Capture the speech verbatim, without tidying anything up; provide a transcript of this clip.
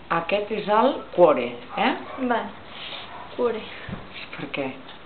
Aquest és el cuore, eh? Vale, cuore. Per què?